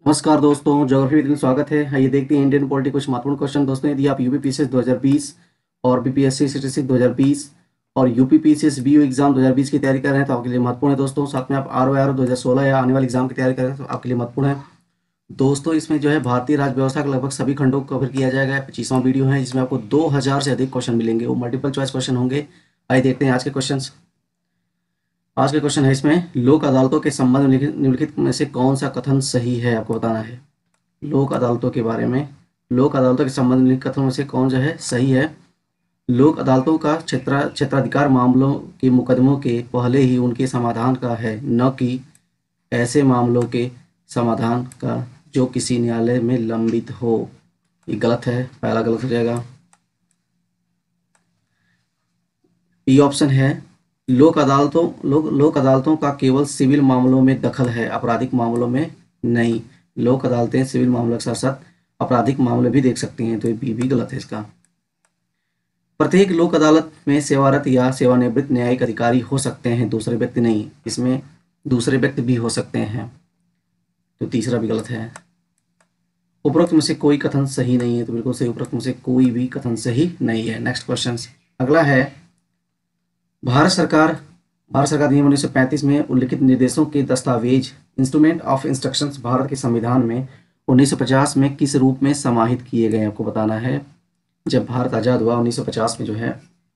नमस्कार दोस्तों, geography with में स्वागत है। आइए देखते हैं इंडियन पॉलिटी कुछ महत्वपूर्ण क्वेश्चन। दोस्तों, यदि आप यूपीपीसीएस 2020 और बीपीएससी स्टैटिस्टिक्स 2020 और यूपीपीसीएस बीयू एग्जाम 2020 की तैयारी कर रहे हैं तो आपके लिए महत्वपूर्ण है। दोस्तों, साथ में आप आरओआर 2016 या आने वाले एग्जाम की तैयारी कर रहे हैं तो आपके लिए महत्वपूर्ण है। दोस्तों, इसमें जो है भारतीय राज्य व्यवस्था के लगभग सभी खंडों को कवर किया जाएगा। 25वां वीडियो है जिसमें आपको 2000 से अधिक क्वेश्चन मिलेंगे, वो मल्टीपल चॉइस क्वेश्चन होंगे। आइए देखते हैं आज के क्वेश्चन। आज का क्वेश्चन है इसमें, लोक अदालतों के संबंध में निम्नलिखित में से कौन सा कथन सही है, आपको बताना है। लोक अदालतों के बारे में, लोक अदालतों के संबंध में कथनों में से कौन जो है सही है। लोक अदालतों का क्षेत्राधिकार मामलों के मुकदमों के पहले ही उनके समाधान का है, न कि ऐसे मामलों के समाधान का जो किसी न्यायालय में लंबित हो। ये गलत है, पहला गलत हो जाएगा। बी ऑप्शन है, लोक अदालतों का केवल सिविल मामलों में दखल है, आपराधिक मामलों में नहीं। लोक अदालतें सिविल मामलों के साथ साथ आपराधिक मामले भी देख सकती हैं, तो ये बी भी गलत है इसका। प्रत्येक लोक अदालत में सेवारत या सेवानिवृत्त न्यायिक अधिकारी हो सकते हैं, दूसरे व्यक्ति नहीं। इसमें दूसरे व्यक्ति भी हो सकते हैं, तो तीसरा भी गलत है। उपरोक्त में से कोई कथन सही नहीं है, तो बिल्कुल सही, उपरोक्त में से कोई भी कथन सही नहीं है। नेक्स्ट क्वेश्चन अगला है, भारत सरकार अधिनियम 1935 में उल्लिखित निर्देशों के दस्तावेज इंस्ट्रूमेंट ऑफ इंस्ट्रक्शंस भारत के संविधान में 1950 में किस रूप में समाहित किए गए, आपको बताना है। जब भारत आज़ाद हुआ 1950 में जो है,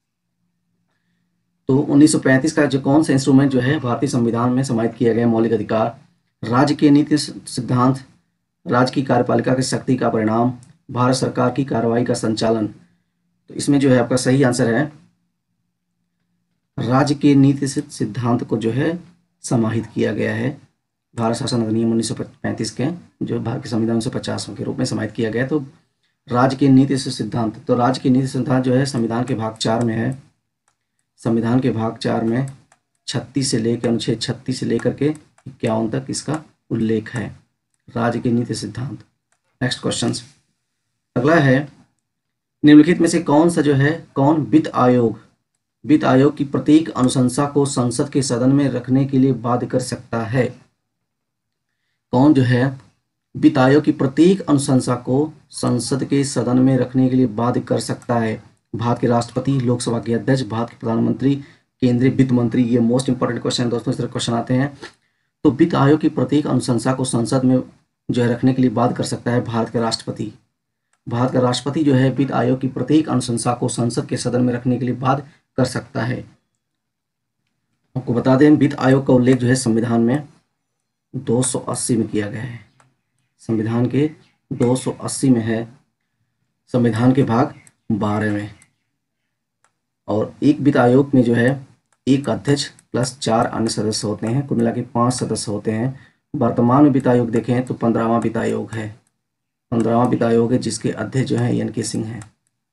तो 1935 का जो कौन सा इंस्ट्रूमेंट जो है भारतीय संविधान में समाहित किया गया, मौलिक अधिकार, राज्य के नीति सिद्धांत, राज्य की कार्यपालिका की शक्ति का परिणाम, भारत सरकार की कार्रवाई का संचालन। तो इसमें जो है आपका सही आंसर है, राज्य के नीति सिद्धांत को जो है समाहित किया गया है। भारत शासन अधिनियम 1935 के जो भारत के संविधान 1950 के रूप में समाहित किया गया। तो राज्य के नीति सिद्धांत, तो राज्य के नीति सिद्धांत जो है संविधान के भाग 4 में है। संविधान के भाग 4 में 36 से लेकर अनुच्छेद 36 से लेकर के 51 तक इसका उल्लेख है, राज्य के नीति सिद्धांत। नेक्स्ट क्वेश्चन अगला है, निम्नलिखित में से कौन सा जो है, कौन वित्त आयोग की प्रत्येक अनुशंसा को संसद के सदन में रखने के लिए बाध्य कर सकता है। कौन जो है वित्त आयोग की प्रत्येक अनुशंसा को संसद के सदन में रखने के लिए बाध्य कर सकता है। भारत के राष्ट्रपति, लोकसभा के अध्यक्ष, भारत के प्रधानमंत्री, केंद्रीय वित्त मंत्री। ये मोस्ट इंपॉर्टेंट क्वेश्चन है दोस्तों, इस तरह क्वेश्चन आते हैं। तो वित्त आयोग की प्रत्येक अनुशंसा को संसद में जो है रखने के लिए बाध्य कर सकता है भारत के राष्ट्रपति। भारत का राष्ट्रपति जो है वित्त आयोग की प्रत्येक अनुशंसा को संसद के सदन में रखने के लिए बाध्य कर सकता है। आपको बता दें, वित्त आयोग का उल्लेख जो है संविधान में 280 में किया गया है, संविधान के 280 में है, संविधान के भाग 12 में। और एक वित्त आयोग में जो है एक अध्यक्ष प्लस 4 अन्य सदस्य होते हैं, कुल मिला के 5 सदस्य होते हैं। वर्तमान में वित्त आयोग देखें तो 15वां वित्त आयोग है, 15वां वित्त आयोग है, जिसके अध्यक्ष जो है एन के सिंह है,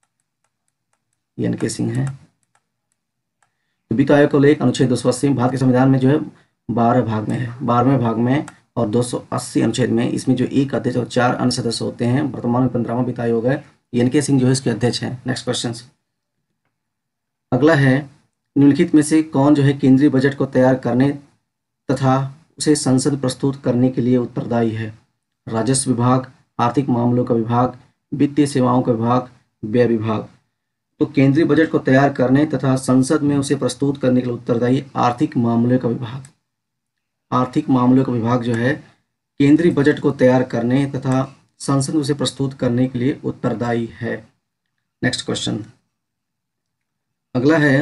एन के सिंह है। तो वित्त आयोग को लेकर अनुच्छेद 280 भारत के संविधान में जो है 12 भाग में है, 12वें भाग में और 280 अनुच्छेद में, इसमें जो एक अध्यक्ष और 4 अन्य सदस्य होते हैं। वर्तमान में 15वां वित्त आयोग है, एन के सिंह जो है इसके अध्यक्ष हैं। नेक्स्ट क्वेश्चन अगला है, निम्नलिखित में से कौन जो है केंद्रीय बजट को तैयार करने तथा उसे संसद प्रस्तुत करने के लिए उत्तरदायी है। राजस्व विभाग, आर्थिक मामलों का विभाग, वित्तीय सेवाओं का विभाग, व्यय विभाग। तो केंद्रीय बजट को तैयार करने तथा संसद में उसे प्रस्तुत करने के लिए उत्तरदायी आर्थिक मामलों का विभाग। आर्थिक मामलों का विभाग जो है केंद्रीय बजट को तैयार करने तथा संसद में उसे प्रस्तुत करने के लिए उत्तरदायी है। नेक्स्ट क्वेश्चन अगला है,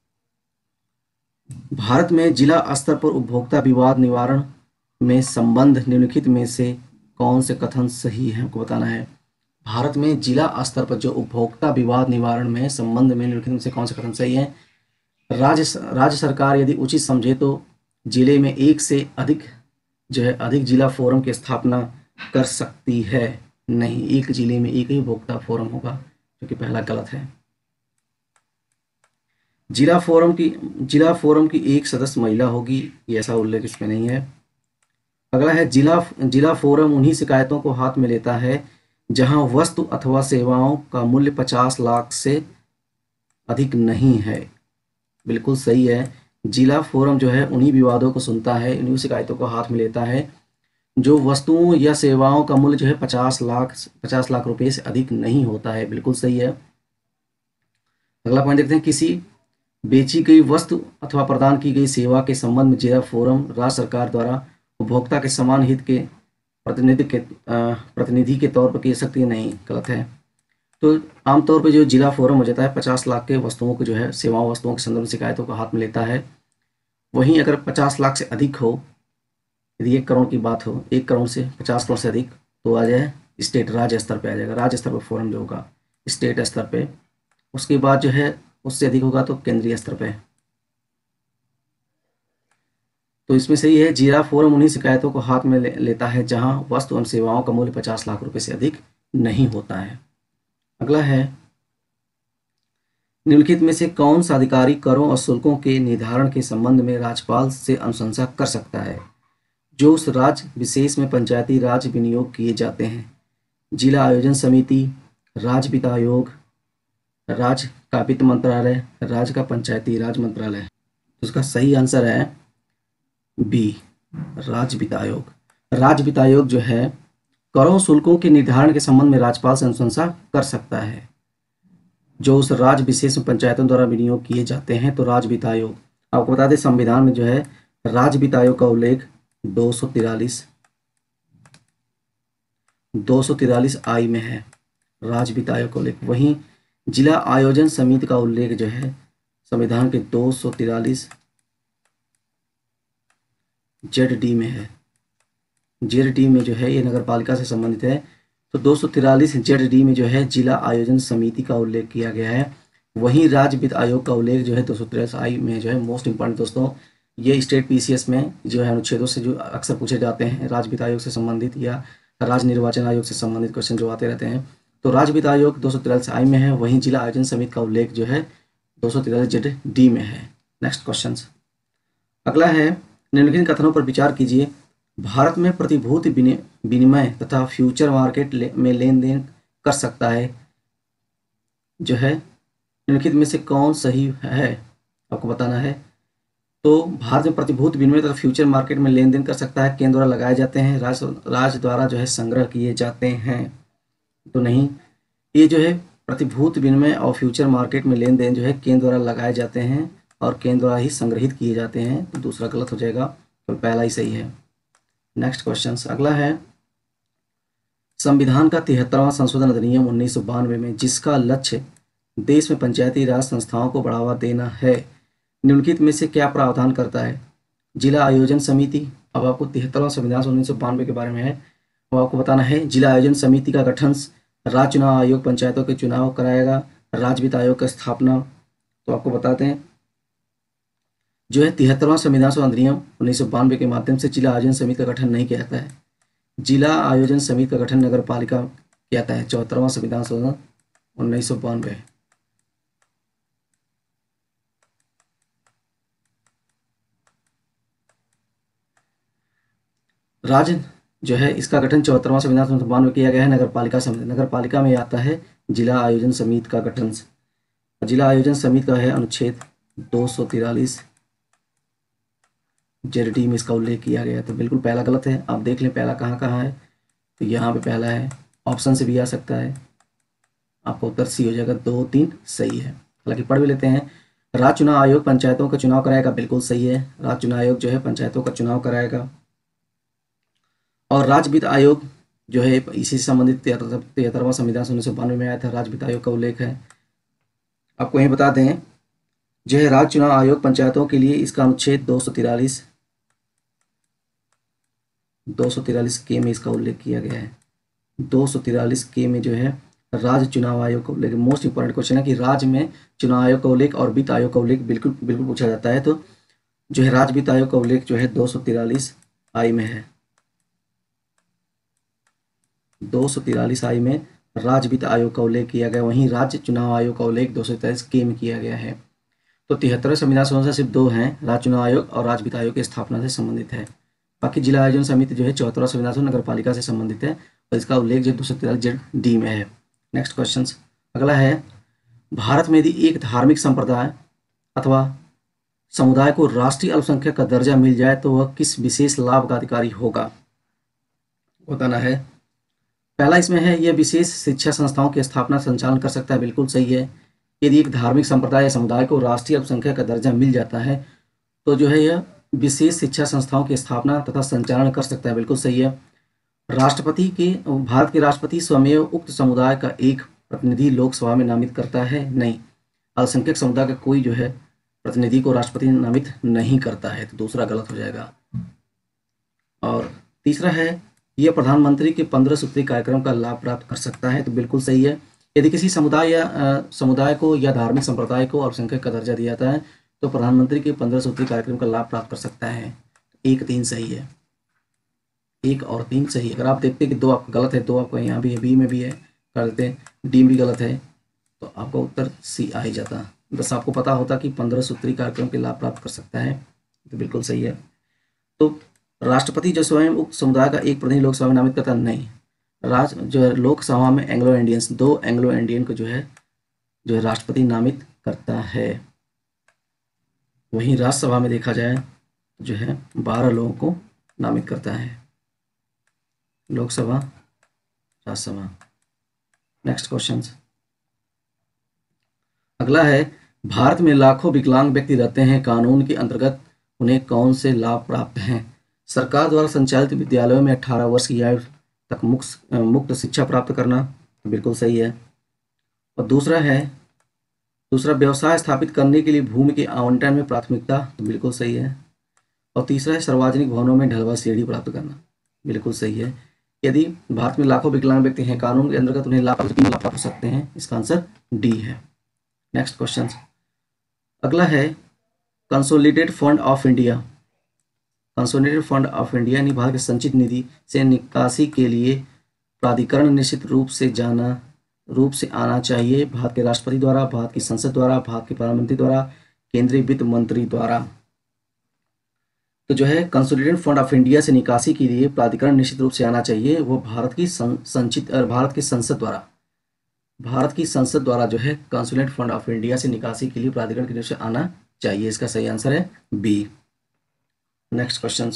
भारत में जिला स्तर पर उपभोक्ता विवाद निवारण में संबंध निम्नलिखित में से कौन से कथन सही है, हमको बताना है। भारत में जिला स्तर पर जो उपभोक्ता विवाद निवारण में संबंध में निम्नलिखित में से कौन से कथन सही है। राज्य सरकार यदि उचित समझे तो जिले में एक से अधिक जो है अधिक जिला फोरम की स्थापना कर सकती है। नहीं, एक जिले में एक ही उपभोक्ता फोरम होगा, जो कि पहला गलत है। जिला फोरम की एक सदस्य महिला होगी, ये ऐसा उल्लेख इसमें नहीं है। अगला है, जिला फोरम उन्हीं शिकायतों को हाथ में लेता है जहां वस्तु अथवा सेवाओं का मूल्य 50 लाख से अधिक नहीं है। बिल्कुल सही है, जिला फोरम जो है उन्हीं विवादों को सुनता है, उन्हीं शिकायतों को हाथ में लेता है जो वस्तुओं या सेवाओं का मूल्य जो है 50 लाख रुपए से अधिक नहीं होता है। बिल्कुल सही है। अगला पॉइंट देखते हैं, किसी बेची गई वस्तु अथवा प्रदान की गई सेवा के संबंध में जिला फोरम राज्य सरकार द्वारा उपभोक्ता के समान हित के प्रतिनिधि के तौर पर की सकती है। नहीं, गलत है। तो आमतौर पर जो जिला फोरम हो जाता है 50 लाख के वस्तुओं को जो है सेवाओं वस्तुओं के संदर्भ में शिकायतों को हाथ में लेता है। वहीं अगर 50 लाख से अधिक हो, यदि 1 करोड़ की बात हो, 1 करोड़ से 50 करोड़ से अधिक, तो आ जाए स्टेट राज्य स्तर पे आ जाएगा। राज्य स्तर पर फोरम जो होगा स्टेट स्तर पे। उसके बाद जो है उससे अधिक होगा तो केंद्रीय स्तर पे। तो इसमें सही है, जिला फोरम उन्हीं शिकायतों को हाथ में लेता है जहां वस्तु एवं सेवाओं का मूल्य 50 लाख रुपए से अधिक नहीं होता है। अगला है, निम्नलिखित में से कौन सा अधिकारी करों और शुल्कों के निर्धारण के संबंध में राज्यपाल से अनुशंसा कर सकता है जो उस राज्य विशेष में पंचायती राज विनियोग किए जाते हैं? जिला आयोजन समिति, राज्य वित्त आयोग, राज्य का वित्त मंत्रालय, राज्य का पंचायती राज मंत्रालय। तो उसका सही आंसर है बी, राज्य वित्त आयोग। राज्य वित्त आयोग जो है करों शुल्कों के निर्धारण के संबंध में राज्यपाल से अनुशंसा कर सकता है जो उस राज्य विशेष में पंचायतों द्वारा विनियोग किए जाते हैं। तो राज्य वित्त आयोग, आपको बता दें संविधान में जो है राज्य वित्त आयोग का उल्लेख 243 आई में है, राज्य वित्त आयोग का उल्लेख। वहीं जिला आयोजन समिति का उल्लेख जो है संविधान के 243 जेड डी में है। जेड डी में जो है ये नगर पालिका से संबंधित है। तो 243 जेड डी में जो है जिला आयोजन समिति का उल्लेख किया गया है। वहीं राज्य वित्त आयोग का उल्लेख जो है 243 आई में जो है मोस्ट इंपॉर्टेंट दोस्तों, ये स्टेट पीसीएस में जो है अनुच्छेदों से जो अक्सर पूछे जाते हैं राज्य वित्त आयोग से संबंधित या राज्य निर्वाचन आयोग से संबंधित क्वेश्चन जो आते रहते हैं। तो राज्य वित्त आयोग 243 आई में है, वहीं जिला आयोजन समिति का उल्लेख जो है 243 जेड डी में है। Next question. अगला है, निम्नलिखित कथनों पर विचार कीजिए। भारत में प्रतिभूति विनिमय तथा फ्यूचर मार्केट में लेन देन कर सकता है जो है निम्नलिखित में से कौन सही है, आपको बताना है। तो भारत में प्रतिभूति विनिमय तथा फ्यूचर मार्केट में लेन देन कर सकता है, केंद्र द्वारा लगाए जाते हैं, राज्य द्वारा जो है संग्रह किए जाते हैं। तो नहीं, ये जो है प्रतिभूति विनिमय और फ्यूचर मार्केट में लेन देन जो है केंद्र द्वारा लगाए जाते हैं और केंद्र द्वारा ही संग्रहित किए जाते हैं। तो दूसरा गलत हो जाएगा, तो पहला ही सही है। नेक्स्ट क्वेश्चन अगला है, संविधान का 73वां संशोधन अधिनियम 1992 में जिसका लक्ष्य देश में पंचायती राज संस्थाओं को बढ़ावा देना है, निम्नलिखित में से क्या प्रावधान करता है? जिला आयोजन समिति, अब आपको 73वां संविधान 1992 के बारे में है, अब आपको बताना है जिला आयोजन समिति का गठन, राज्य चुनाव आयोग पंचायतों के चुनाव कराएगा, राज्य वित्त आयोग का स्थापना। तो आपको बताते हैं जो है 73वां संविधान अधिनियम 1992 के माध्यम से जिला आयोजन समिति का गठन नहीं किया जाता है। जिला आयोजन समिति का गठन नगर पालिका किया जाता है। 74वां संविधान संशोधन 1992। राज्य जो है इसका गठन 74वां संविधान 1992 किया गया है नगर पालिका समिति। नगर पालिका में आता है जिला आयोजन समिति का गठन। जिला आयोजन समिति का है अनुच्छेद 243 जेड डी में इसका उल्लेख किया गया। तो बिल्कुल पहला गलत है, आप देख लें पहला कहाँ कहाँ है। तो यहाँ पे पहला है, ऑप्शन से भी आ सकता है, आपका उत्तर सी हो जाएगा। 2, 3 सही है। हालांकि पढ़ भी लेते हैं। राज्य चुनाव आयोग पंचायतों का चुनाव कराएगा, बिल्कुल सही है। राज्य चुनाव आयोग जो है पंचायतों का चुनाव कराएगा। और राज्य वित्त आयोग जो है इसी से संबंधित 73वां संविधान 1992 में आया था, राज्य वित्त आयोग का उल्लेख है। आपको यही बता दें जो है राज्य चुनाव आयोग पंचायतों के लिए इसका अनुच्छेद 243 के में इसका उल्लेख किया गया है। 243 के में जो है राज्य चुनाव आयोग का उल्लेख। मोस्ट इंपॉर्टेंट क्वेश्चन है कि राज्य में चुनाव आयोग का उल्लेख और वित्त आयोग का उल्लेख बिल्कुल बिल्कुल पूछा जाता है। तो जो है राज्य वित्त आयोग का उल्लेख जो है 243 आई में है। 243 आई में राज्य वित्त आयोग का उल्लेख किया गया, वहीं राज्य चुनाव आयोग का उल्लेख 243 के में किया गया है। तो 73वें संविधान संशोधन सिर्फ 2 हैं, राज्य चुनाव आयोग और राज्य वित्त आयोग की स्थापना से संबंधित है। बाकी जिला आयोजन समिति जो है 74वां संविधान नगर पालिका से संबंधित है और इसका उल्लेख जो 243 जेड डी में है। नेक्स्ट क्वेश्चन अगला है, भारत में यदि एक धार्मिक संप्रदाय अथवा समुदाय को राष्ट्रीय अल्पसंख्यक का दर्जा मिल जाए तो वह किस विशेष लाभ का अधिकारी होगा? बताना है। पहला इसमें है, यह विशेष शिक्षा संस्थाओं की स्थापना संचालन कर सकता है, बिल्कुल सही है। यदि एक धार्मिक संप्रदाय या समुदाय को राष्ट्रीय अल्पसंख्यक का दर्जा मिल जाता है तो जो है यह विशेष शिक्षा संस्थाओं की स्थापना तथा संचालन कर सकता है, बिल्कुल सही है। राष्ट्रपति के भारत के राष्ट्रपति स्वयं उक्त समुदाय का एक प्रतिनिधि लोकसभा में नामित करता है, नहीं। अल्पसंख्यक समुदाय का कोई जो है प्रतिनिधि को राष्ट्रपति नामित नहीं करता है, तो दूसरा गलत हो जाएगा। और तीसरा है, यह प्रधानमंत्री के 15 सूत्री कार्यक्रम का लाभ प्राप्त कर सकता है, तो बिल्कुल सही है। यदि किसी समुदाय या समुदाय को या धार्मिक संप्रदाय को अल्पसंख्यक का दर्जा दिया जाता है तो प्रधानमंत्री के 15 सूत्री कार्यक्रम का लाभ प्राप्त कर सकता है। 1-3 सही है, 1 और 3 सही है। अगर आप देखते हैं कि 2 आपका गलत है, 2 आपका यहाँ भी है, बी में भी है, कर देते हैं, डी में भी गलत है, तो आपका उत्तर सी आ ही जाता। बस आपको पता होता कि 15 सूत्री कार्यक्रम के लाभ प्राप्त कर सकता है, तो बिल्कुल सही है। तो राष्ट्रपति जो स्वयं उक्त समुदाय का एक प्रतिनिधि लोकसभा में नामित करता नहीं। जो है लोकसभा में एंग्लो इंडियंस, 2 एंग्लो इंडियन को जो है राष्ट्रपति नामित करता है। वहीं राज्यसभा में देखा जाए जो है 12 लोगों को नामित करता है, लोकसभा, राज्यसभा। नेक्स्ट क्वेश्चन अगला है, भारत में लाखों विकलांग व्यक्ति रहते हैं, कानून के अंतर्गत उन्हें कौन से लाभ प्राप्त हैं? सरकार द्वारा संचालित विद्यालयों में 18 वर्ष की आयु तक मुक्त शिक्षा प्राप्त करना, तो बिल्कुल सही है। और दूसरा व्यवसाय स्थापित करने के लिए भूमि के आवंटन में प्राथमिकता, तो बिल्कुल सही है। और तीसरा है, सार्वजनिक भवनों में ढलवा सीढ़ी प्राप्त करना, बिल्कुल सही है। यदि भारत में लाखों विकलांग व्यक्ति हैं, कानून के अंतर्गत उन्हें लाभ प्राप्त हो सकते हैं, इसका आंसर डी है। नेक्स्ट क्वेश्चन अगला है, consolidated fund of India. Consolidated fund of India यानी भारत के संचित निधि से निकासी के लिए प्राधिकरण निश्चित रूप से आना चाहिए भारत के राष्ट्रपति द्वारा, भारत की संसद द्वारा, भारत के प्रधानमंत्री द्वारा, केंद्रीय वित्त मंत्री द्वारा। तो जो है कंसोलिडेटेड फंड ऑफ इंडिया से निकासी के लिए प्राधिकरण निश्चित रूप से आना चाहिए, वो भारत की संसद द्वारा जो है कंसोलिडेटेड फंड ऑफ इंडिया से निकासी के लिए प्राधिकरण के निश्चित से आना चाहिए। इसका सही आंसर है बी। नेक्स्ट क्वेश्चन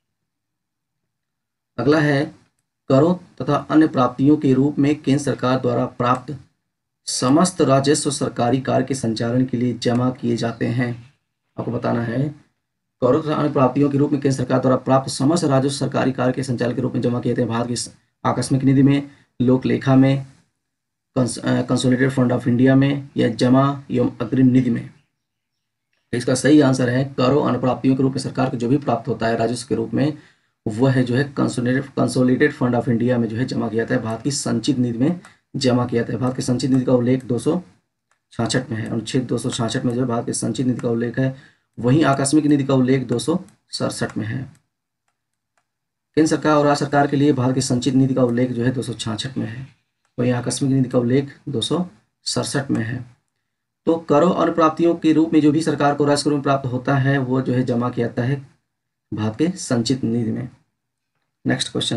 अगला है, करों तथा अन्य प्राप्तियों के रूप में केंद्र सरकार द्वारा प्राप्त समस्त राजस्व सरकारी कार्य के संचालन के लिए जमा किए जाते हैं। आपको बताना है, करों तथा अन्य प्राप्तियों के रूप में केंद्र सरकार द्वारा प्राप्त समस्त राजस्व सरकारी कार्य के संचालन के रूप में जमा किए जाते हैं भारत की आकस्मिक निधि में, लोक लेखा में, कंसोलिडेटेड फंड ऑफ इंडिया में, या जमा एवं अग्रिम निधि में। इसका सही आंसर है, करों अन्य प्राप्तियों के रूप में सरकार को जो भी प्राप्त होता है राजस्व के रूप में, वह है जो है कंसोलिडेटेड फंड ऑफ इंडिया में जो है जमा किया जाता है, भारत की संचित निधि में जमा किया जाता है। भारत की संचित निधि का उल्लेख 266 में है, अनुच्छेद 266 में जो है भारत की संचित निधि का उल्लेख है। वहीं आकस्मिक निधि का उल्लेख 267 में है। केंद्र सरकार और राज्य सरकार के लिए भारत की संचित निधि का उल्लेख जो है 266 में है, वहीं आकस्मिक निधि का उल्लेख 267 में है। तो करों और प्राप्तियों के रूप में जो भी सरकार को राजस्व में प्राप्त होता है वो जो है जमा किया जाता है भारत के संचित निधि में। नेक्स्ट क्वेश्चन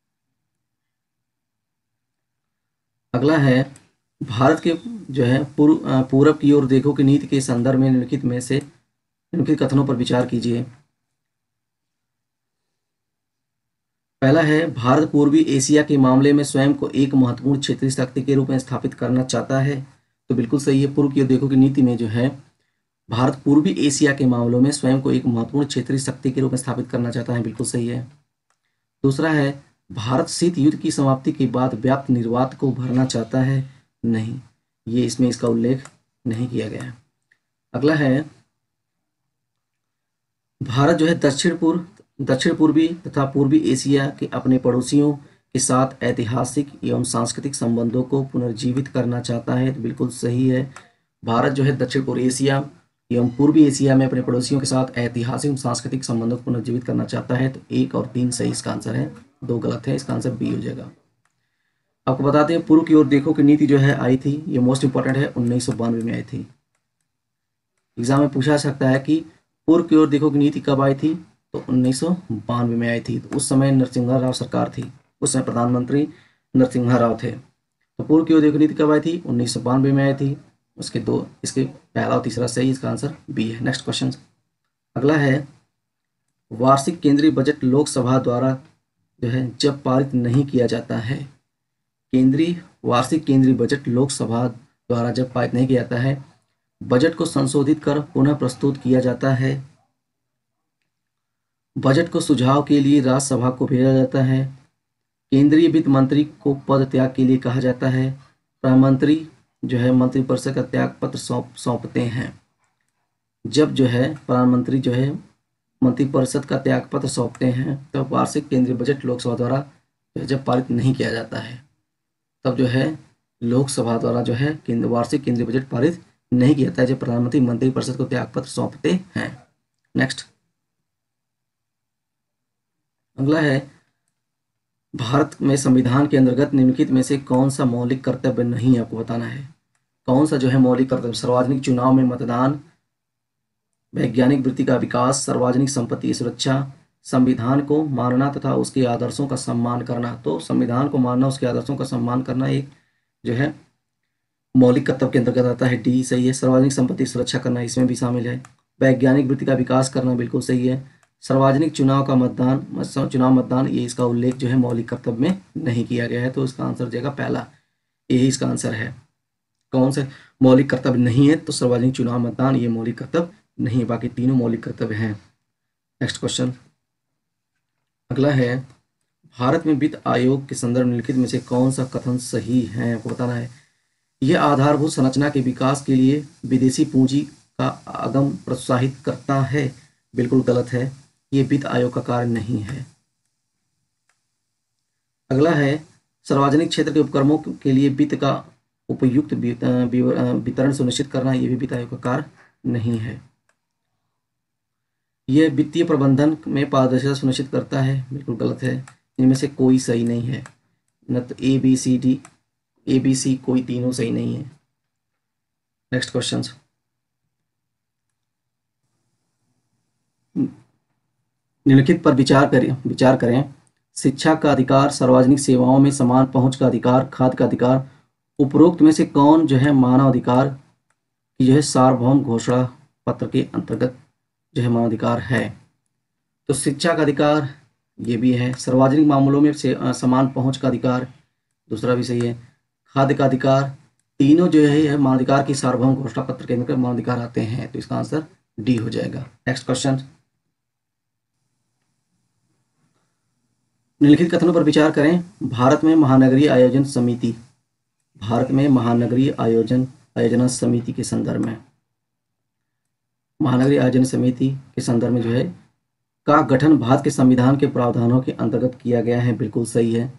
अगला है, भारत के जो है पूरब की ओर देखो की नीति के संदर्भ में निम्नलिखित कथनों पर विचार कीजिए। पहला है, भारत पूर्वी एशिया के मामले में स्वयं को एक महत्वपूर्ण क्षेत्रीय शक्ति के रूप में स्थापित करना चाहता है, तो बिल्कुल सही है। पूर्व की ओर देखो की नीति में जो है भारत पूर्वी एशिया के मामलों में स्वयं को एक महत्वपूर्ण क्षेत्रीय शक्ति के रूप में स्थापित करना चाहता है, बिल्कुल सही है। दूसरा है, भारत शीत युद्ध की समाप्ति के बाद व्याप्त निर्वात को भरना चाहता है, नहीं, ये इसमें इसका उल्लेख नहीं किया गया है। अगला है, भारत जो है दक्षिण पूर्वी तथा पूर्वी एशिया के अपने पड़ोसियों के साथ ऐतिहासिक एवं सांस्कृतिक संबंधों को पुनर्जीवित करना चाहता है, तो बिल्कुल सही है। भारत जो है दक्षिण पूर्व एशिया एवं पूर्वी एशिया में अपने पड़ोसियों के साथ ऐतिहासिक एवं सांस्कृतिक संबंधों को पुनर्जीवित करना चाहता है, तो 1 और 3 सही इसका आंसर है, 2 गलत है, इसका आंसर बी हो जाएगा। आपको बताते हैं, पूर्व की ओर देखो की नीति जो है आई थी, ये मोस्ट इंपॉर्टेंट है, 1992 में आई थी। एग्जाम में पूछा सकता है कि पूर्व की ओर देखो की नीति कब आई थी, तो 1992 में आई थी। तो उस समय नरसिम्हा राव सरकार थी, उस समय प्रधानमंत्री नरसिम्हा राव थे। तो पूर्व की ओर देखो नीति कब आई थी, 1992 में आई थी। इसके पहला और तीसरा सही, इसका आंसर बी है। नेक्स्ट क्वेश्चन अगला है, वार्षिक केंद्रीय बजट लोकसभा द्वारा जो है जब पारित नहीं किया जाता है। वार्षिक केंद्रीय बजट लोकसभा द्वारा जब पारित नहीं किया जाता है, बजट को संशोधित कर पुनः प्रस्तुत किया जाता है। बजट को सुझाव के लिए राज्यसभा को भेजा जाता है। केंद्रीय वित्त मंत्री को पद त्याग के लिए कहा जाता है। प्रधानमंत्री जो है मंत्रिपरिषद का त्याग पत्र सौंपते हैं। जब जो है प्रधानमंत्री जो है मंत्रिपरिषद का त्याग पत्र सौंपते हैं, तो वार्षिक केंद्रीय बजट लोकसभा द्वारा जब पारित नहीं किया जाता है, तब जो है लोकसभा द्वारा जो है वार्षिक केंद्रीय बजट पारित नहीं किया जाता है, जब प्रधानमंत्री मंत्रिपरिषद को त्याग पत्र सौंपते हैं। नेक्स्ट अगला है, भारत में संविधान के अंतर्गत निम्नलिखित में से कौन सा मौलिक कर्तव्य नहीं है, आपको बताना है। कौन सा जो है मौलिक कर्तव्य? सार्वजनिक चुनाव में मतदान, वैज्ञानिक वृत्ति का विकास, सार्वजनिक संपत्ति की सुरक्षा, संविधान को मानना तथा उसके आदर्शों का सम्मान करना। तो संविधान को मानना, उसके आदर्शों का सम्मान करना एक जो है मौलिक कर्तव्य के अंतर्गत आता है, डी सही है। सार्वजनिक संपत्ति की सुरक्षा करना इसमें भी शामिल है। वैज्ञानिक वृत्ति का विकास करना बिल्कुल सही है। सार्वजनिक चुनाव मतदान ये इसका उल्लेख जो है मौलिक कर्तव्य में नहीं किया गया है, तो इसका आंसर जाएगा पहला, यही इसका आंसर है। कौन से मौलिक कर्तव्य नहीं है? तो सार्वजनिक चुनाव मतदान ये मौलिक कर्तव्य नहीं है, बाकी तीनों मौलिक कर्तव्य हैं। नेक्स्ट क्वेश्चन अगला है, भारत में वित्त आयोग के संदर्भ निम्नलिखित में से कौन सा कथन सही है, आपको बताना है। यह आधारभूत संरचना के विकास के लिए विदेशी पूंजी का आगम प्रोत्साहित करता है, बिल्कुल गलत है, ये वित्त आयोग का कार्य नहीं है। अगला है, सार्वजनिक क्षेत्र के उपक्रमों के लिए वित्त का उपयुक्त वितरण सुनिश्चित करना, ये भी वित्त आयोग का कार्य नहीं है। यह वित्तीय प्रबंधन में पारदर्शिता सुनिश्चित करता है, बिल्कुल गलत है, इनमें से कोई सही नहीं है। न तो ए बी सी कोई तीनों सही नहीं है। नेक्स्ट क्वेश्चन, निम्नलिखित पर विचार करें। शिक्षा का अधिकार, सार्वजनिक सेवाओं में समान पहुंच का अधिकार, खाद्य का अधिकार, उपरोक्त में से कौन जो है मानव अधिकार की जो है सार्वभौम घोषणा पत्र के अंतर्गत जो है मानव अधिकार है? तो शिक्षा का अधिकार ये भी है। सार्वजनिक मामलों में समान पहुंच का अधिकार दूसरा भी सही है। खाद्य का अधिकार, तीनों जो है मानवाधिकार की सार्वभौम घोषणा पत्र के अंतर्गत मानवाधिकार आते हैं, तो इसका आंसर डी हो जाएगा। नेक्स्ट क्वेश्चन, निम्नलिखित कथनों पर विचार करें। भारत में महानगरीय आयोजन आयोजना समिति के संदर्भ में, महानगरीय आयोजन समिति के संदर्भ में जो है का गठन भारत के संविधान के प्रावधानों के अंतर्गत किया गया है, बिल्कुल सही है।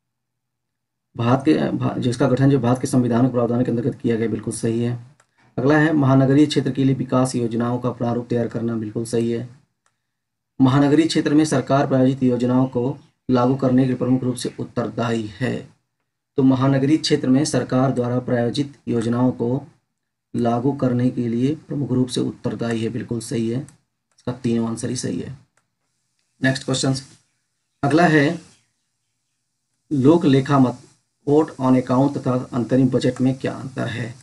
जिसका गठन जो भारत के संविधान के प्रावधानों के अंतर्गत किया गया, बिल्कुल सही है। अगला है, महानगरीय क्षेत्र के लिए विकास योजनाओं का प्रारूप तैयार करना, बिल्कुल सही है। महानगरीय क्षेत्र में सरकार प्रायोजित योजनाओं को लागू करने के प्रमुख रूप से उत्तरदायी है। तो महानगरीय क्षेत्र में सरकार द्वारा प्रायोजित योजनाओं को लागू करने के लिए प्रमुख रूप से उत्तरदायी है, बिल्कुल सही है, इसका तीनों आंसर ही सही है। नेक्स्ट क्वेश्चन अगला है, लोक लेखा मत, वोट ऑन अकाउंट तथा अंतरिम बजट में क्या अंतर है?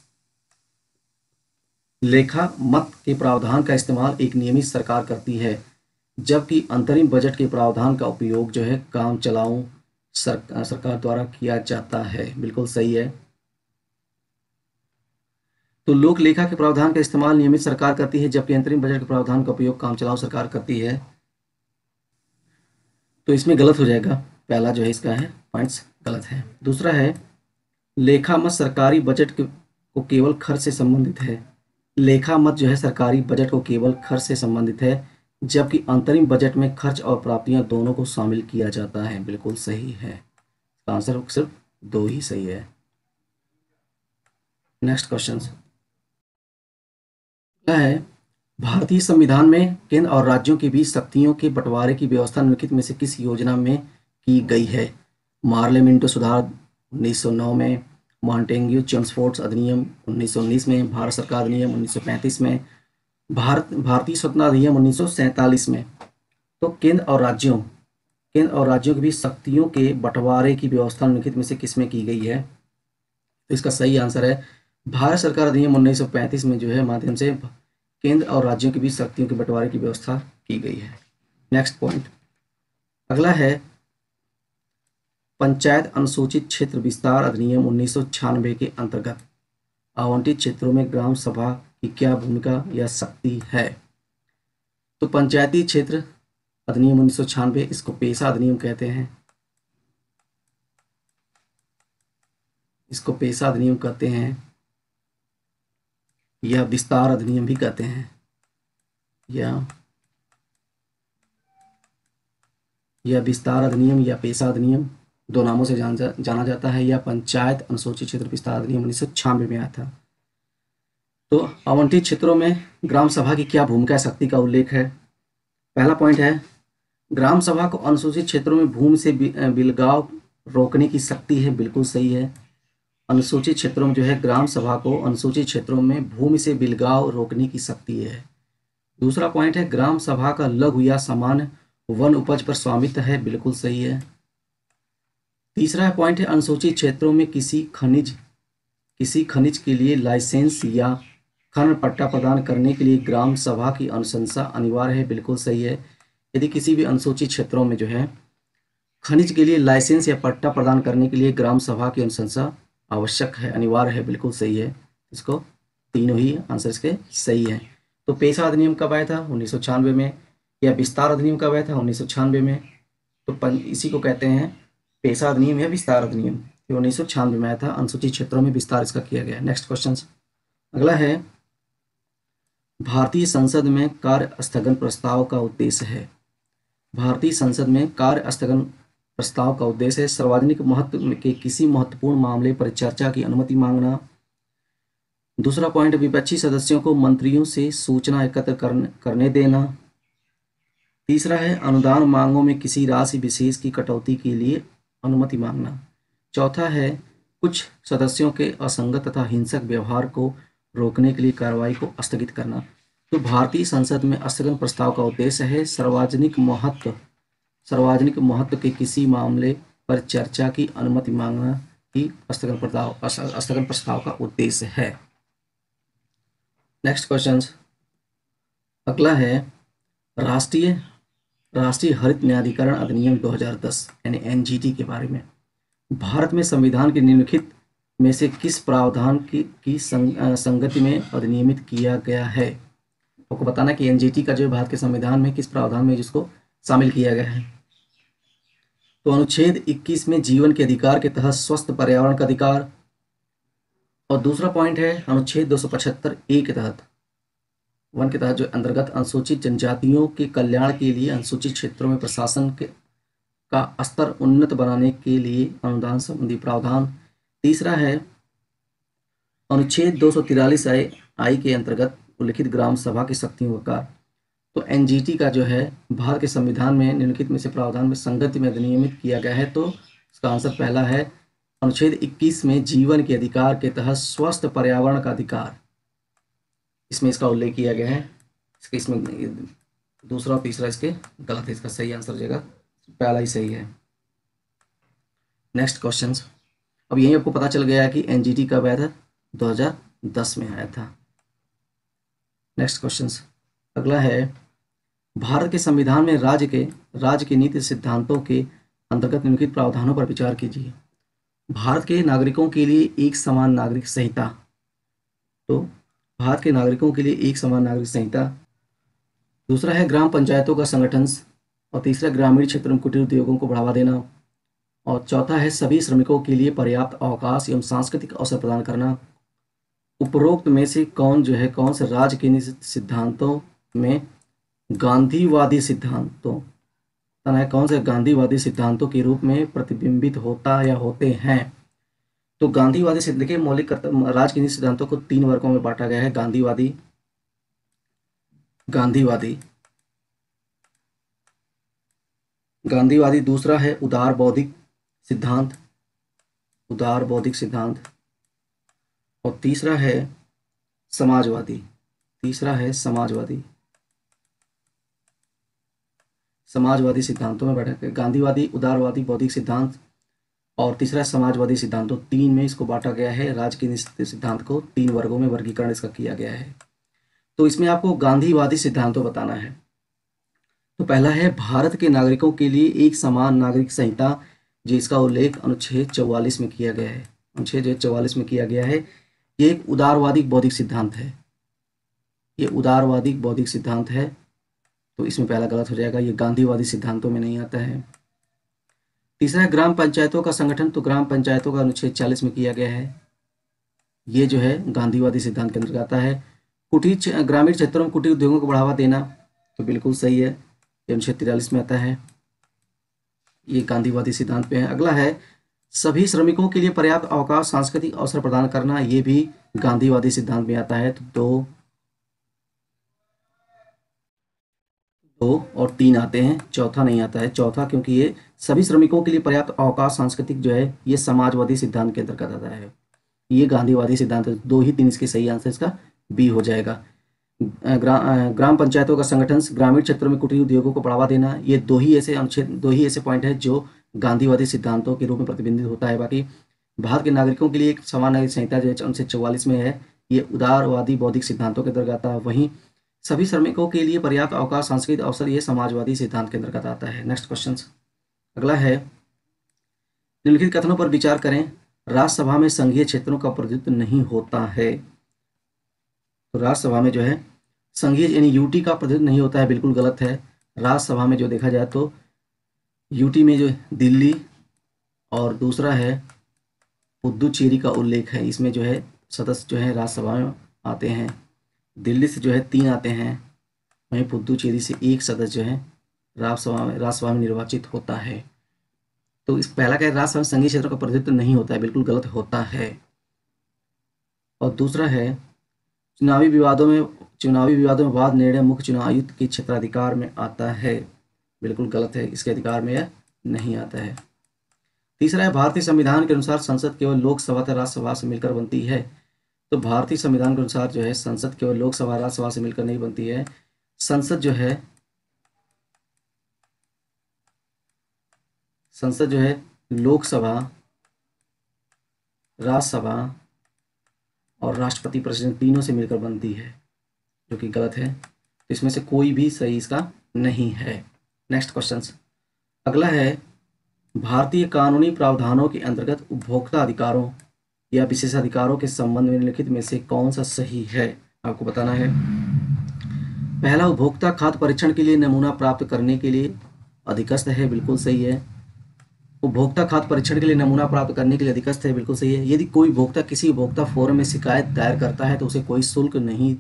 लेखा मत के प्रावधान का इस्तेमाल एक नियमित सरकार करती है, जबकि अंतरिम बजट के प्रावधान का उपयोग जो है काम चलाऊ सरकार द्वारा किया जाता है, बिल्कुल सही है। तो लोक लेखा के प्रावधान का इस्तेमाल नियमित सरकार करती है, जबकि अंतरिम बजट के प्रावधान का उपयोग काम चलाऊ सरकार करती है, तो इसमें गलत हो जाएगा, पहला जो है इसका है पॉइंट्स गलत है। दूसरा है, लेखा मत सरकारी बजट को केवल खर्च से संबंधित है। लेखा मत जो है सरकारी बजट को केवल खर्च से संबंधित है, जबकि अंतरिम बजट में खर्च और प्राप्तियां दोनों को शामिल किया जाता है, बिल्कुल सही है। आंसर सिर्फ दो ही सही है। नेक्स्ट क्वेश्चन क्या है, भारतीय संविधान में केंद्र और राज्यों के बीच शक्तियों के बंटवारे की व्यवस्था निम्नलिखित में से किस योजना में की गई है? मार्ले मिंटो सुधार 1909 में, मॉन्टेग्यू चेम्सफोर्ड अधिनियम 1919 में, भारत सरकार अधिनियम 1935 में, भारतीय स्वतंत्रता अधिनियम 1947 में। तो केंद्र और राज्यों के बीच शक्तियों के बंटवारे की व्यवस्था निम्नलिखित में से किसमें की गई है? तो इसका सही आंसर है भारत सरकार अधिनियम 1935 में जो है माध्यम से केंद्र और राज्यों के बीच शक्तियों के बंटवारे की व्यवस्था की गई है। नेक्स्ट पॉइंट अगला है, पंचायत अनुसूचित क्षेत्र विस्तार अधिनियम 1996 के अंतर्गत आवंटित क्षेत्रों में ग्राम सभा की क्या भूमिका या शक्ति है? तो पंचायती क्षेत्र अधिनियम 1996, इसको पेशा अधिनियम कहते हैं, इसको पेशा अधिनियम कहते हैं, या विस्तार अधिनियम भी कहते हैं, या विस्तार अधिनियम या पेशा अधिनियम, दो नामों से जाना जाता है। या पंचायत अनुसूचित क्षेत्र विस्तार अधिनियम 1996 में आया था। तो आवंटित क्षेत्रों में ग्राम सभा की क्या भूमिका शक्ति का उल्लेख है। पहला पॉइंट है, ग्राम सभा को अनुसूचित क्षेत्रों में भूमि से बिलगाव रोकने की शक्ति है। बिल्कुल सही है। अनुसूचित क्षेत्रों में जो है ग्राम सभा को अनुसूचित क्षेत्रों में भूमि से बिलगाव रोकने की शक्ति है। दूसरा पॉइंट है, ग्राम सभा का लघु या सामान्य वन उपज पर स्वामित्व है। बिल्कुल सही है। तीसरा पॉइंट है, अनुसूचित क्षेत्रों में किसी खनिज के लिए लाइसेंस या खनन पट्टा प्रदान करने के लिए ग्राम सभा की अनुशंसा अनिवार्य है। बिल्कुल सही है। यदि किसी भी अनुसूचित क्षेत्रों में जो है खनिज के लिए लाइसेंस या पट्टा प्रदान करने के लिए ग्राम सभा की अनुशंसा आवश्यक है, अनिवार्य है। बिल्कुल सही है। इसको तीनों ही आंसर इसके सही है। तो पेशा अधिनियम कब आया था? 1996 में। या विस्तार अधिनियम कब आया था? 1996 में। तो इसी को कहते हैं पेशा अधिनियम या विस्तार अधिनियम। 1996 में आया था। अनुसूचित क्षेत्रों में विस्तार इसका किया गया। नेक्स्ट क्वेश्चन अगला है, भारतीय संसद में कार्य स्थगन प्रस्ताव का उद्देश्य है। भारतीय संसद में कार्य स्थगन प्रस्ताव का उद्देश्य है सार्वजनिक महत्व के किसी महत्वपूर्ण मामले पर चर्चा की अनुमति मांगना। दूसरा पॉइंट, विपक्षी सदस्यों को मंत्रियों से सूचना एकत्र करने देना। तीसरा है, अनुदान मांगों में किसी राशि विशेष की कटौती के लिए अनुमति मांगना। चौथा है, कुछ सदस्यों के असंगत तथा हिंसक व्यवहार को रोकने के लिए कार्रवाई को स्थगित करना। तो भारतीय संसद में स्थगन प्रस्ताव का उद्देश्य है सार्वजनिक महत्व के किसी मामले पर चर्चा की अनुमति मांगना ही स्थगन प्रस्ताव का उद्देश्य है। नेक्स्ट क्वेश्चन अगला है, राष्ट्रीय हरित न्यायाधिकरण अधिनियम 2010 यानी एनजीटी के बारे में। भारत में संविधान के निम्नलिखित में से किस प्रावधान की संगति में अधिनियमित किया गया है? आपको बताना कि एनजीटी का जो भारत के संविधान में किस प्रावधान में जिसको शामिल किया गया है। तो अनुच्छेद 21 में जीवन के अधिकार के तहत स्वस्थ पर्यावरण का अधिकार। और दूसरा पॉइंट है अनुच्छेद 275A के तहत वन के तहत जो अंतर्गत अनुसूचित जनजातियों के कल्याण के लिए अनुसूचित क्षेत्रों में प्रशासन का स्तर उन्नत बनाने के लिए अनुदान संबंधी प्रावधान। तीसरा है अनुच्छेद 243I के अंतर्गत उल्लिखित ग्राम सभा की शक्तियों का कार्य। तो एनजीटी का जो है भारत के संविधान में निम्नलिखित में से प्रावधान में संगति में अधिनियमित किया गया है। तो इसका आंसर पहला है अनुच्छेद 21 में जीवन के अधिकार के तहत स्वस्थ पर्यावरण का अधिकार, इसमें इसका उल्लेख किया गया है। इसमें दूसरा और तीसरा इसके गलत है। इसका सही आंसर हो जाएगा पहला ही सही है। नेक्स्ट क्वेश्चन, अब यही आपको पता चल गया है कि एनजीटी कब आया था? 2010 में आया था। नेक्स्ट क्वेश्चन अगला है, भारत के संविधान में राज्य के नीति सिद्धांतों के अंतर्गत निम्नलिखित प्रावधानों पर विचार कीजिए। भारत के नागरिकों के लिए एक समान नागरिक संहिता। तो भारत के नागरिकों के लिए एक समान नागरिक संहिता। दूसरा है ग्राम पंचायतों का संगठन। और तीसरा ग्रामीण क्षेत्र में कुटीर उद्योगों को बढ़ावा देना। और चौथा है सभी श्रमिकों के लिए पर्याप्त अवकाश एवं सांस्कृतिक अवसर प्रदान करना। उपरोक्त में से कौन से राज्य के सिद्धांतों में गांधीवादी सिद्धांतों कौन से गांधीवादी सिद्धांतों के रूप में प्रतिबिंबित होता या होते हैं? तो गांधीवादी सिद्धांत के मौलिक राज्य के सिद्धांतों को 3 वर्गों में बांटा गया है। गांधीवादी। दूसरा है उदार बौद्धिक सिद्धांत। और तीसरा है समाजवादी। समाजवादी सिद्धांतों में बांटा गया। गांधीवादी, उदारवादी, बौद्धिक सिद्धांत और तीसरा समाजवादी सिद्धांतों 3 में इसको बांटा गया है। राज्य के सिद्धांत को 3 वर्गों में वर्गीकरण इसका किया गया है। तो इसमें आपको गांधीवादी सिद्धांतों बताना है। तो पहला है भारत के नागरिकों के लिए एक समान नागरिक संहिता जो इसका उल्लेख अनुच्छेद 44 में किया गया है। अनुच्छेद 44 में किया गया है। ये एक उदारवादी बौद्धिक सिद्धांत है। ये उदारवादी बौद्धिक सिद्धांत है, तो इसमें पहला गलत हो जाएगा। ये गांधीवादी सिद्धांतों में नहीं आता है। तीसरा है ग्राम पंचायतों का संगठन, तो ग्राम पंचायतों का अनुच्छेद 40 में किया गया है। ये जो है गांधीवादी सिद्धांत के अंतर्गत आता है। ग्रामीण क्षेत्रों में कुटीर उद्योगों को बढ़ावा देना, तो बिल्कुल सही है, ये अनुच्छेद 43 में आता है। ये गांधीवादी सिद्धांत पे है। अगला है सभी श्रमिकों के लिए पर्याप्त अवकाश सांस्कृतिक अवसर प्रदान करना, ये भी गांधीवादी सिद्धांत में आता है। तो 2 और 3 आते हैं, चौथा नहीं आता है। चौथा क्योंकि ये सभी श्रमिकों के लिए पर्याप्त अवकाश सांस्कृतिक जो है ये समाजवादी सिद्धांत के अंतर्गत आता है। ये गांधीवादी सिद्धांत 2 ही 3 इसके सही आंसर, इसका बी हो जाएगा। ग्राम पंचायतों का संगठन, ग्रामीण क्षेत्रों में कुटीर उद्योगों को बढ़ावा देना, ये 2 ही ऐसे अनुच्छेद, 2 ही ऐसे पॉइंट है जो गांधीवादी सिद्धांतों के रूप में प्रतिबिंबित होता है। बाकी भारत के नागरिकों के लिए एक समान नागरिक संहिता जो अनुच्छेद 44 में है, ये उदारवादी बौद्धिक सिद्धांतों के अंतर्गत आता है। वहीं सभी श्रमिकों के लिए पर्याप्त अवकाश सांस्कृतिक अवसर, ये समाजवादी सिद्धांत के अंतर्गत आता है। नेक्स्ट क्वेश्चन अगला है निम्नलिखित कथनों पर विचार करें। राज्यसभा में संघीय क्षेत्रों का प्रतिनिधित्व नहीं होता है। तो राज्यसभा में जो है संघीय यानी यूटी का प्रतिनिधित्व नहीं होता है, बिल्कुल गलत है। राज्यसभा में जो देखा जाए तो यूटी में जो दिल्ली और दूसरा है पुद्दुचेरी का उल्लेख है। इसमें जो है सदस्य जो है राज्यसभा में आते हैं। दिल्ली से जो है 3 आते हैं, वहीं पुद्दुचेरी से 1 सदस्य जो है राज्यसभा में निर्वाचित होता है। तो इस पहला क्या है, राज्यसभा में संघीय क्षेत्रों का प्रतिनिधित्व नहीं होता है, बिल्कुल गलत होता है। और दूसरा है चुनावी विवादों में वाद निर्णय मुख्य चुनाव आयुक्त के क्षेत्राधिकार में आता है, बिल्कुल गलत है, इसके अधिकार में यह नहीं आता है। तीसरा है भारतीय संविधान के अनुसार संसद केवल लोकसभा तथा राज्यसभा से मिलकर बनती है। तो भारतीय संविधान के अनुसार जो है संसद केवल लोकसभा राज्यसभा से मिलकर नहीं बनती है। संसद जो है लोकसभा, राज्यसभा और राष्ट्रपति प्रेसिडेंट तीनों से मिलकर बनती है, जो कि गलत है। तो इसमें से कोई भी सही इसका नहीं है। नेक्स्ट क्वेश्चन अगला है भारतीय कानूनी प्रावधानों के अंतर्गत उपभोक्ता अधिकारों या विशेषाधिकारों के संबंध में निम्नलिखित में से कौन सा सही है, आपको बताना है। पहला, उपभोक्ता खाद्य परीक्षण के लिए नमूना प्राप्त करने के लिए अधिकस्त है, बिल्कुल सही है। उपभोक्ता खाद्य परीक्षण के लिए नमूना प्राप्त करने के लिए अधिकस्त है, बिल्कुल सही है। यदि कोई उपभोक्ता किसी उपभोक्ता फोरम में शिकायत दायर करता है तो उसे कोई शुल्क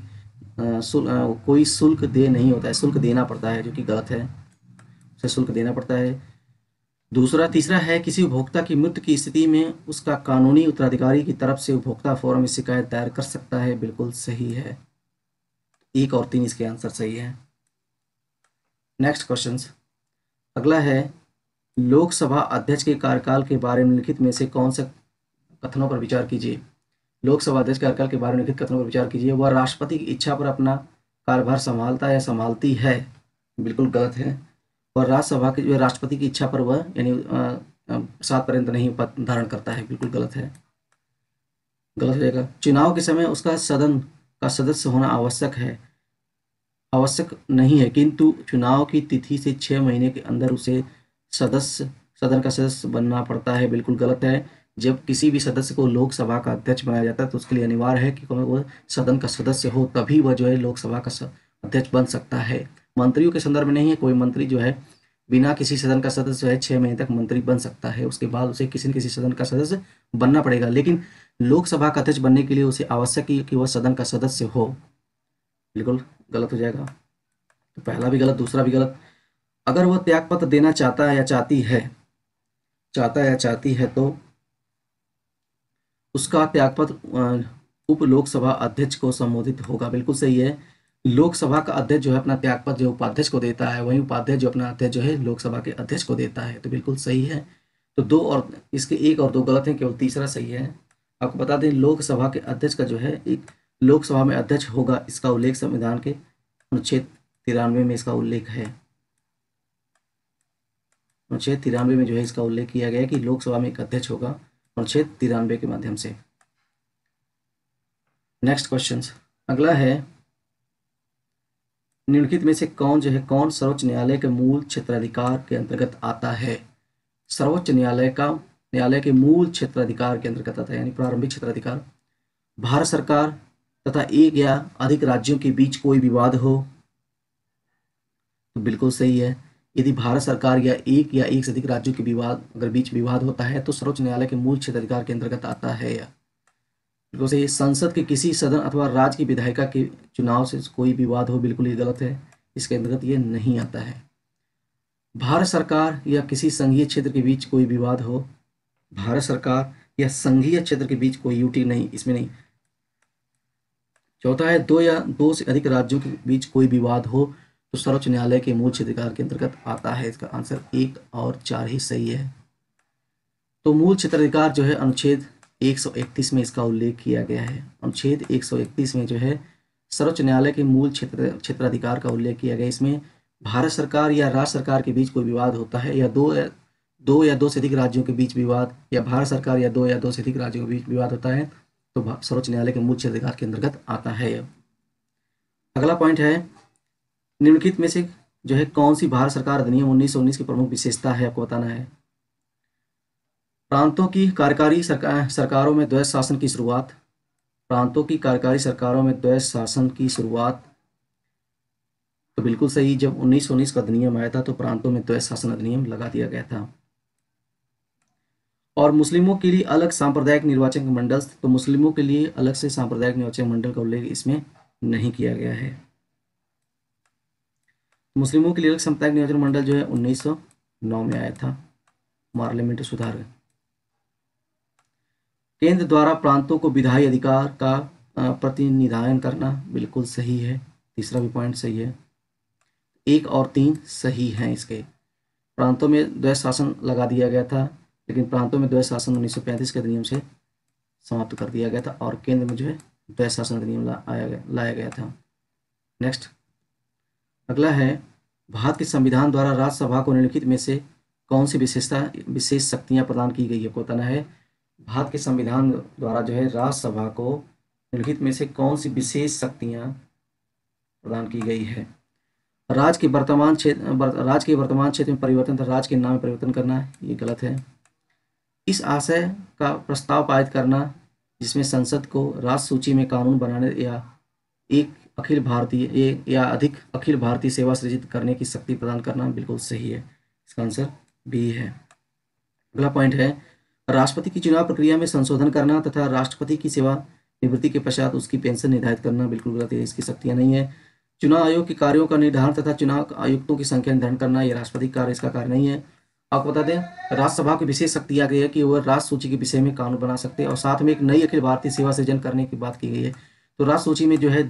दे नहीं होता है, शुल्क देना पड़ता है, जो कि गलत है, उसे शुल्क देना पड़ता है। तीसरा है किसी उपभोक्ता की मृत्यु की स्थिति में उसका कानूनी उत्तराधिकारी की तरफ से उपभोक्ता फोरम में शिकायत दायर कर सकता है, बिल्कुल सही है। 1 और 3 इसके आंसर सही है। नेक्स्ट क्वेश्चन अगला है लोकसभा अध्यक्ष के कार्यकाल के बारे में निम्नलिखित में से कौन से कथनों पर विचार कीजिए। लोकसभा अध्यक्ष के कार्यकाल के बारे में निम्नलिखित कथनों पर विचार कीजिए। वह राष्ट्रपति की इच्छा पर अपना कार्यभार संभालता है या संभालती है, बिल्कुल गलत है। और राज्यसभा की जो राष्ट्रपति की इच्छा पर वह यानी 7 पर्यंत नहीं पद धारण करता है, बिल्कुल गलत है, गलत हो जाएगा। चुनाव के समय उसका सदन का सदस्य होना आवश्यक नहीं है, किंतु चुनाव की तिथि से 6 महीने के अंदर उसे सदन का सदस्य बनना पड़ता है, बिल्कुल गलत है। जब किसी भी सदस्य को लोकसभा का अध्यक्ष बनाया जाता है तो उसके लिए अनिवार्य है कि वह सदन का सदस्य हो, तभी वह जो है लोकसभा का अध्यक्ष बन सकता है। मंत्रियों के संदर्भ में नहीं है, कोई मंत्री जो है बिना किसी सदन का सदस्य है 6 महीने तक मंत्री बन सकता है, उसके बाद उसे किसी न किसी सदन का सदस्य बनना पड़ेगा। लेकिन लोकसभा का अध्यक्ष बनने के लिए उसे आवश्यक है कि वह सदन का सदस्य हो, बिल्कुल गलत हो जाएगा। तो पहला भी गलत, दूसरा भी गलत। अगर वह त्यागपत्र देना चाहता है या चाहती है तो उसका त्यागपत्र उप लोकसभा अध्यक्ष को संबोधित होगा, बिल्कुल सही है। लोकसभा का अध्यक्ष जो है अपना त्यागपत्र जो उपाध्यक्ष को देता है, वहीं उपाध्यक्ष जो अपना अध्यक्ष जो है लोकसभा के अध्यक्ष को देता है, तो बिल्कुल सही है। तो 2 और इसके 1 और 2 गलत हैं, केवल तीसरा सही है। आपको बता दें लोकसभा के अध्यक्ष का जो है एक लोकसभा में अध्यक्ष होगा, इसका उल्लेख संविधान के अनुच्छेद 93 में इसका उल्लेख है। अनुच्छेद 93 में जो है इसका उल्लेख किया गया है कि लोकसभा में एक अध्यक्ष होगा, अनुच्छेद 93 के माध्यम से। नेक्स्ट क्वेश्चन अगला है निम्नलिखित में से कौन सर्वोच्च न्यायालय के मूल क्षेत्राधिकार के अंतर्गत आता है। सर्वोच्च न्यायालय के मूल क्षेत्राधिकार के अंतर्गत आता है, यानी प्रारंभिक क्षेत्राधिकार। भारत सरकार तथा एक या अधिक राज्यों के बीच कोई विवाद हो, तो बिल्कुल सही है। यदि भारत सरकार या एक से अधिक राज्यों के अगर बीच विवाद होता है तो सर्वोच्च न्यायालय के मूल क्षेत्राधिकार के अंतर्गत आता है। या बिल्कुल सही। संसद के किसी सदन अथवा राज्य की विधायिका के चुनाव से कोई विवाद हो, बिल्कुल ये गलत है, इसके अंतर्गत ये नहीं आता है। भारत सरकार या किसी संघीय क्षेत्र के बीच कोई विवाद हो, भारत सरकार या संघीय क्षेत्र के बीच कोई यूटी नहीं, इसमें नहीं। चौथा है दो से अधिक राज्यों के बीच कोई विवाद हो तो सर्वोच्च न्यायालय के मूल क्षेत्राधिकार के अंतर्गत आता है। इसका आंसर 1 और 4 ही सही है। तो मूल क्षेत्राधिकार जो है अनुच्छेद 131 में इसका उल्लेख किया गया है। अनुच्छेद 131 में जो है सर्वोच्च न्यायालय के मूल क्षेत्राधिकार का उल्लेख किया गया। इसमें भारत सरकार या राज्य सरकार के बीच कोई विवाद होता है, या दो से अधिक राज्यों के बीच विवाद, या भारत सरकार या दो से अधिक राज्यों के बीच विवाद होता है, तो सर्वोच्च न्यायालय के मूल क्षेत्राधिकार के अंतर्गत आता है। अगला पॉइंट है, निम्नलिखित में से जो है कौन सी भारत सरकार अधिनियम 1919 की प्रमुख विशेषता है, आपको बताना है। प्रांतों की कार्यकारी सरकारों में द्वैध शासन की शुरुआत। प्रांतों की कार्यकारी सरकारों में द्वैध शासन की शुरुआत, तो बिल्कुल सही। जब 1919 का अधिनियम आया था तो प्रांतों में द्वैध शासन अधिनियम लगा दिया गया था। और मुस्लिमों के लिए अलग सांप्रदायिक निर्वाचन मंडल, तो मुस्लिमों के लिए अलग से सांप्रदायिक निर्वाचन मंडल का उल्लेख इसमें नहीं किया गया है। मुस्लिमों के लिए अलग सांप्रदायिक निर्वाचन मंडल जो है 1909 में आया था, पार्लियामेंट सुधार। केंद्र द्वारा प्रांतों को विधायी अधिकार का प्रतिनिधान करना, बिल्कुल सही है। तीसरा भी पॉइंट सही है। 1 और 3 सही हैं इसके। प्रांतों में द्वैध शासन लगा दिया गया था, लेकिन प्रांतों में द्वैध शासन 1935 के अधिनियम से समाप्त कर दिया गया था, और केंद्र में जो है द्वैध शासन अधिनियम लाया गया था। नेक्स्ट अगला है, भारत के संविधान द्वारा राज्यसभा को निम्नलिखित में से कौन सी विशेष शक्तियां प्रदान की गई है, को बताना है। भारत के संविधान द्वारा जो है राज्यसभा को निम्नलिखित में से कौन सी विशेष शक्तियां प्रदान की गई है। राज्य के वर्तमान क्षेत्र में परिवर्तन तथा राज्य के नाम में परिवर्तन करना, ये गलत है। इस आशय का प्रस्ताव पारित करना जिसमें संसद को राज्य सूची में कानून बनाने या एक अखिल भारतीय या अधिक अखिल भारतीय सेवा सृजित करने की शक्ति प्रदान करना, बिल्कुल सही है। इसका आंसर बी है। अगला पॉइंट है, राष्ट्रपति की चुनाव प्रक्रिया में संशोधन करना तथा राष्ट्रपति की सेवा निवृत्ति के पश्चात उसकी पेंशन निर्धारित करना, बिल्कुल गलत है, इसकी शक्तियां नहीं है। चुनाव आयोग के कार्यों का निर्धारण तथा चुनाव आयुक्तों की संख्या निर्धारण करना, यह राष्ट्रपति कार्य, इसका कार्य नहीं है। आपको बता दें, राज्यसभा की विशेष शक्ति आ गई है कि वह राष्ट्र सूची के विषय में कानून बना सकते हैं, और साथ में एक नई अखिल भारतीय सेवा सृजन करने की बात की गई है। तो राष्ट्र सूची में जो है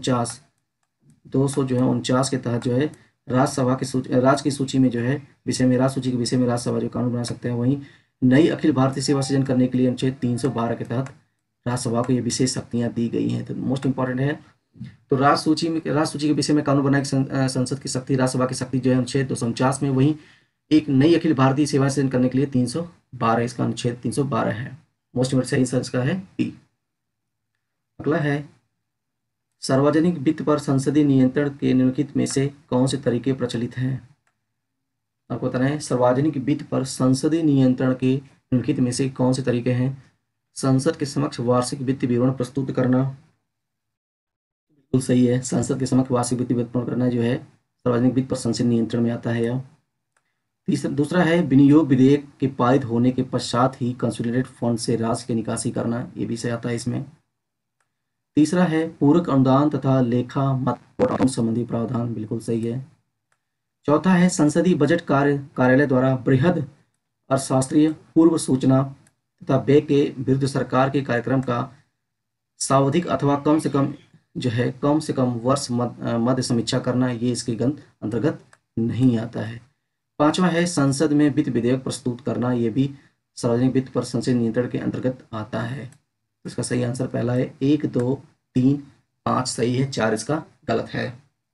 249 के तहत जो है राज्यसभा की राज्य की सूची में जो है राज्य सूची के विषय में राज्यसभा जो कानून बना सकते हैं। वहीं नई अखिल भारतीय सेवा सृजन करने के लिए अनुच्छेद 312 के तहत राज्यसभा को ये विशेष शक्तियां दी गई हैं। तो मोस्ट इंपॉर्टेंट है, तो राज्य सूची के विषय में कानून बनाने की संसद की शक्ति, राज्यसभा की शक्ति जो है अनुच्छेद 249 में। वहीं एक नई अखिल भारतीय सेवा सृजन करने के लिए 312, इसका अनुच्छेद 312 है। मोस्ट इंपॉर्टेंट सही इसका है बी। अगला है, सार्वजनिक वित्त पर संसदीय नियंत्रण के निम्नलिखित में से कौन से तरीके प्रचलित हैं। आपको बताना है, सार्वजनिक वित्त पर संसदीय नियंत्रण के निम्नलिखित में से कौन से तरीके हैं। संसद के समक्ष वार्षिक वित्तीय विवरण प्रस्तुत करना, बिल्कुल सही है। संसद के समक्ष वार्षिक वित्तीय विवरण करना जो है सार्वजनिक वित्त पर संसदीय नियंत्रण में आता है। या दूसरा है, विनियोग विधेयक के पारित होने के पश्चात ही कंसोलिडेटेड फंड से राशि की निकासी करना, ये भी सही आता है इसमें। तीसरा है, पूरक अनुदान तथा लेखा मत संबंधी प्रावधान, बिल्कुल सही है। चौथा है, संसदीय बजट कार्यालय द्वारा बृहद अर्थशास्त्रीय पूर्व सूचना तथा व्यय के विरुद्ध सरकार के कार्यक्रम का सावधिक अथवा कम से कम वर्ष मध्य समीक्षा करना, ये इसके अंतर्गत नहीं आता है। पांचवा है, संसद में वित्त विधेयक प्रस्तुत करना, ये भी सार्वजनिक वित्त पर संसदीय नियंत्रण के अंतर्गत आता है। इसका सही आंसर पहला है। 1, 2, 3, 5 सही है, 4 इसका गलत है।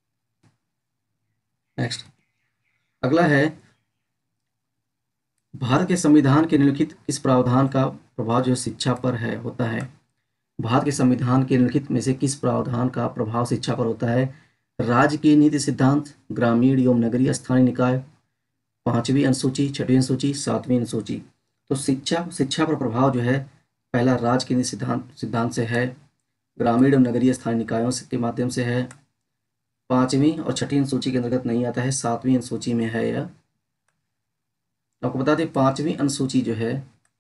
नेक्स्ट अगला है, भारत के संविधान के निम्नलिखित किस प्रावधान का प्रभाव जो शिक्षा पर होता है। भारत के संविधान के निम्नलिखित में से किस प्रावधान का प्रभाव शिक्षा पर होता है। राज्य की नीति सिद्धांत, ग्रामीण एवं नगरीय स्थानीय निकाय, 5वीं अनुसूची, 6वीं अनुसूची, 7वीं अनुसूची। तो शिक्षा पर प्रभाव जो है पहला राज्य केंद्रीय सिद्धांत से है, ग्रामीण और नगरीय स्थानीय निकायों के माध्यम से है, 5वीं और 6वीं अनुसूची के अंतर्गत नहीं आता है, 7वीं अनुसूची में है यह। आपको बता दें 5वीं अनुसूची जो है,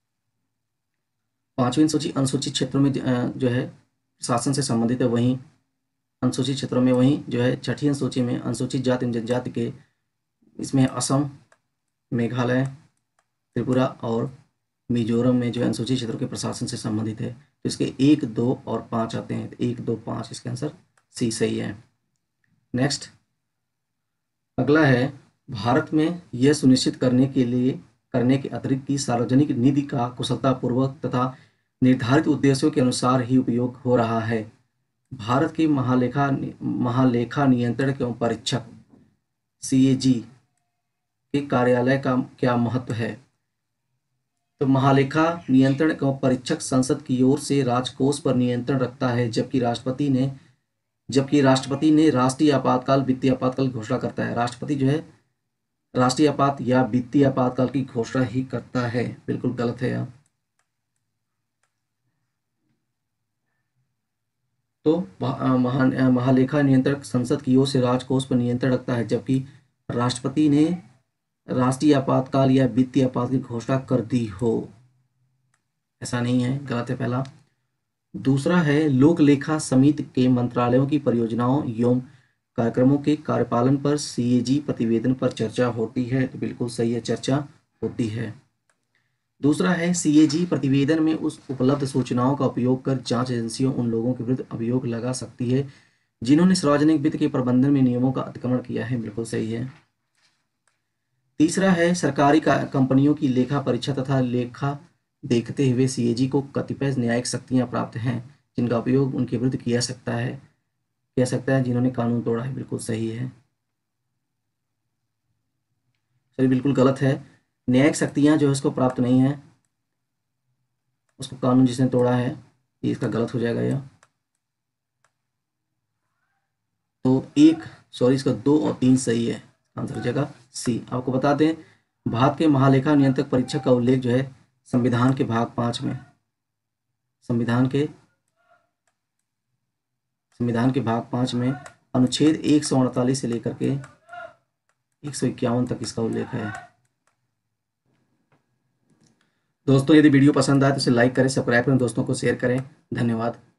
5वीं अनुसूची अनुसूचित क्षेत्रों में जो है शासन से संबंधित है, वहीं अनुसूचित क्षेत्रों में, वहीं जो है 6वीं अनुसूची में अनुसूचित जाति एवं जनजाति के, इसमें असम, मेघालय, त्रिपुरा और मिजोरम में जो है अनुसूचित क्षेत्रों के प्रशासन से संबंधित है। तो इसके 1, 2 और 5 आते हैं, 1, 2, 5 इसका आंसर सी सही है। नेक्स्ट अगला है, भारत में यह सुनिश्चित करने के अतिरिक्त कि सार्वजनिक निधि का कुशलतापूर्वक तथा निर्धारित उद्देश्यों के अनुसार ही उपयोग हो रहा है। भारत के महालेखा नियंत्रण एवं परीक्षक CAG के कार्यालय का क्या महत्व है? तो महालेखा नियंत्रण एवं परीक्षक संसद की ओर से राजकोष पर नियंत्रण रखता है, जबकि राष्ट्रपति ने राष्ट्रीय आपातकाल, वित्तीय आपातकाल की घोषणा करता है। राष्ट्रपति जो है राष्ट्रीय आपात या वित्तीय आपातकाल की घोषणा ही करता है। बिल्कुल गलत है यह। तो महालेखा नियंत्रक संसद की ओर से राजकोष पर नियंत्रण रखता है, जबकि राष्ट्रपति ने राष्ट्रीय आपातकाल या वित्तीय आपात की घोषणा कर दी हो। ऐसा नहीं है, गलत है पहला। दूसरा है, लोक लेखा समिति के मंत्रालयों की परियोजनाओं एवं कार्यक्रमों के कार्यपालन पर CAG प्रतिवेदन पर चर्चा होती है। तो बिल्कुल सही है, चर्चा होती है। दूसरा है, CAG प्रतिवेदन में उस उपलब्ध सूचनाओं का उपयोग कर जांच एजेंसियों उन लोगों के विरुद्ध अभियोग लगा सकती है जिन्होंने सार्वजनिक वित्त के प्रबंधन में नियमों का अतिक्रमण किया है। बिल्कुल सही है। तीसरा है, सरकारी कंपनियों की लेखा परीक्षा तथा लेखा देखते हुए CAG को कतिपय न्यायिक शक्तियां प्राप्त हैं, जिनका उपयोग उनके विरुद्ध किया सकता है जिन्होंने कानून तोड़ा है। बिल्कुल सही है। सही, बिल्कुल गलत है। न्यायिक शक्तियां जो है उसको प्राप्त नहीं है, उसको कानून जिसने तोड़ा है, ये इसका गलत हो जाएगा यह। तो इसका 2 और 3 सही है, आंसर हो जाएगा C। आपको बता दें, भारत के महालेखा नियंत्रक परीक्षक का उल्लेख जो है संविधान के भाग 5 में, संविधान के भाग 5 में अनुच्छेद 148 से लेकर के 151 तक इसका उल्लेख है। दोस्तों, यदि वीडियो पसंद आए तो इसे लाइक करें, सब्सक्राइब करें, दोस्तों को शेयर करें। धन्यवाद।